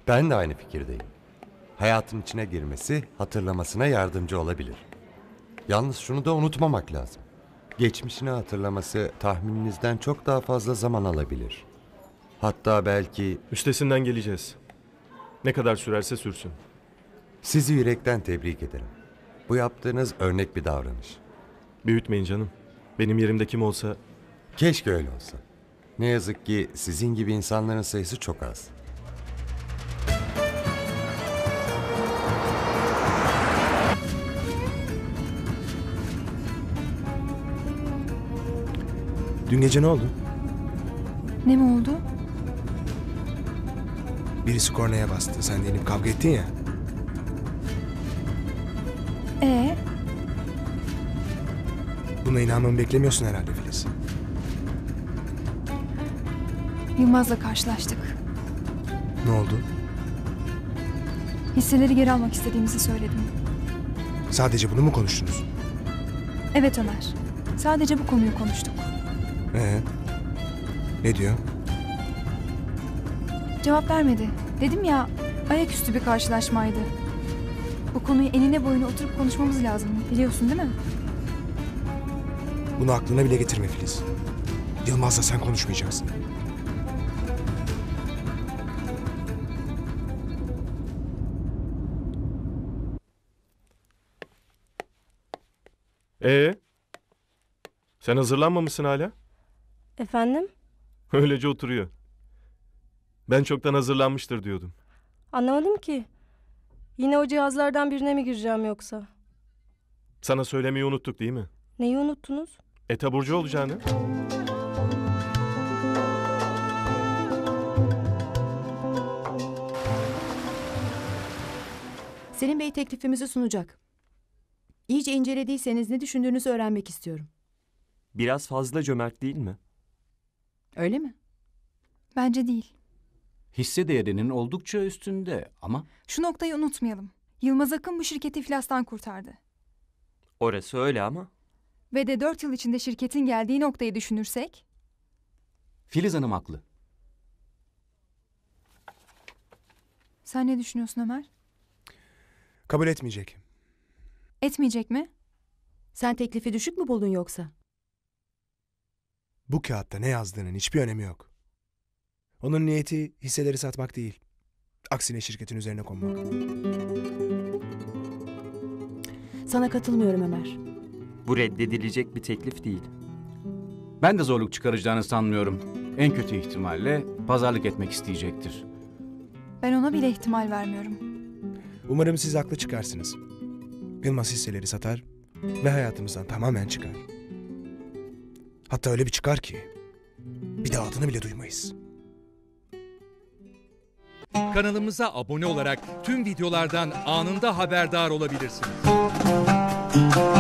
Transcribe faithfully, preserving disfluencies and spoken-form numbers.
Ben de aynı fikirdeyim. Hayatın içine girmesi hatırlamasına yardımcı olabilir. Yalnız şunu da unutmamak lazım. Geçmişini hatırlaması tahmininizden çok daha fazla zaman alabilir. Hatta belki... Üstesinden geleceğiz. Ne kadar sürerse sürsün. Sizi yürekten tebrik ederim. Bu yaptığınız örnek bir davranış. Büyütmeyin canım. Benim yerimde kim olsa... Keşke öyle olsa. Ne yazık ki sizin gibi insanların sayısı çok az. Dün gece ne oldu? Ne mi oldu? Birisi kornaya bastı. Sen de inip kavga ettin ya. Ee, Buna inanmamı beklemiyorsun herhalde Filiz. Yılmaz'la karşılaştık. Ne oldu? Hisseleri geri almak istediğimizi söyledim. Sadece bunu mu konuştunuz? Evet Ömer. Sadece bu konuyu konuştuk. Ee, ne diyor? Cevap vermedi. Dedim ya, ayaküstü bir karşılaşmaydı. Bu konuyu enine boyuna oturup konuşmamız lazım. Biliyorsun değil mi? Bunu aklına bile getirme Filiz. Yılmaz'la sen konuşmayacaksın. Ee? Sen hazırlanmamışsın hala? Efendim? Öylece oturuyor. Ben çoktan hazırlanmıştır diyordum. Anlamadım ki. Yine o cihazlardan birine mi gireceğim yoksa? Sana söylemeyi unuttuk değil mi? Neyi unuttunuz? E taburcu olacağını. Selim Bey teklifimizi sunacak. İyice incelediyseniz ne düşündüğünüzü öğrenmek istiyorum. Biraz fazla cömert değil mi? Öyle mi? Bence değil. Hisse değerinin oldukça üstünde ama... Şu noktayı unutmayalım. Yılmaz Akın bu şirketi iflastan kurtardı. Orası öyle ama. Ve de dört yıl içinde şirketin geldiği noktayı düşünürsek... Filiz Hanım haklı. Sen ne düşünüyorsun Ömer? Kabul etmeyecek. Etmeyecek mi? Sen teklifi düşük mü buldun yoksa? Bu kağıtta ne yazdığının hiçbir önemi yok. Onun niyeti hisseleri satmak değil. Aksine şirketin üzerine konmak. Sana katılmıyorum Ömer. Bu reddedilecek bir teklif değil. Ben de zorluk çıkaracağını sanmıyorum. En kötü ihtimalle pazarlık etmek isteyecektir. Ben ona bile ihtimal vermiyorum. Umarım siz haklı çıkarsınız. Yılmaz hisseleri satar ve hayatımızdan tamamen çıkar. Hatta öyle bir çıkar ki bir daha adını bile duymayız. Kanalımıza abone olarak tüm videolardan anında haberdar olabilirsiniz.